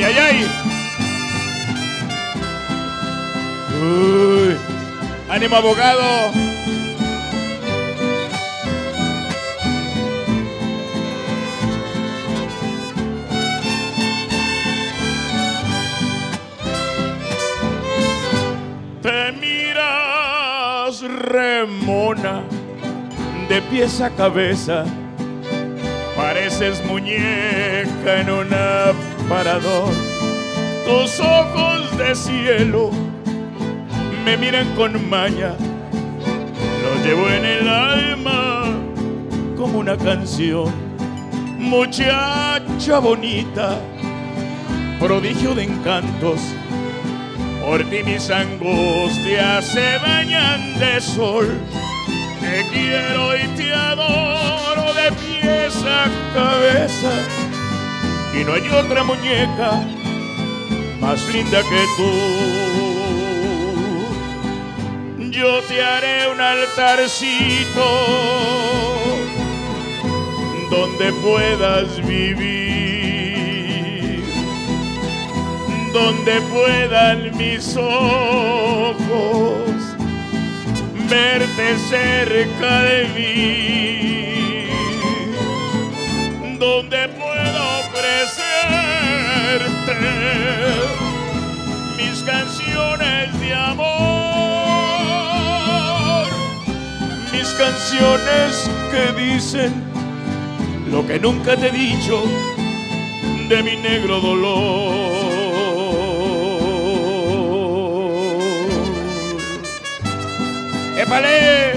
¡Ay, ay, ay! Uy. ¡Ánimo, abogado! Te miras remona de pies a cabeza, pareces muñeca en un aparador. Tus ojos de cielo me miran con maña, los llevo en el alma como una canción. Muchacha bonita, prodigio de encantos, por ti mis angustias se bañan de sol. Te quiero y te adoro de pies a cabeza, y no hay otra muñeca más linda que tú. Yo te haré un altarcito donde puedas vivir, donde puedan mis ojos verte cerca de mí, donde puedo ofrecerte mis canciones de amor, mis canciones que dicen lo que nunca te he dicho de mi negro dolor. ¡Épale!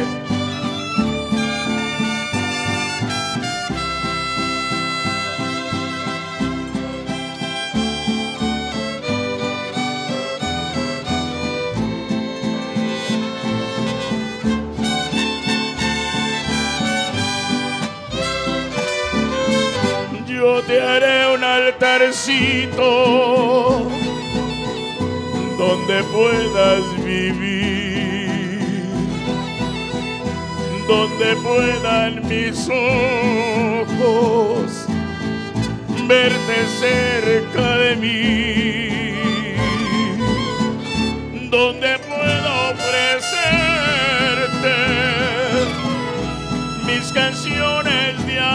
Yo te haré un altarcito donde puedas vivir, donde puedan mis ojos verte cerca de mí, donde puedo ofrecerte mis canciones de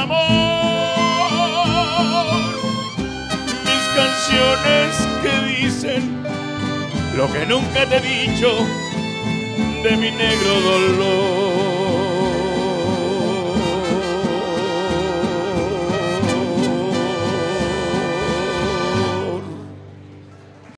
amor, mis canciones que dicen lo que nunca te he dicho de mi negro dolor.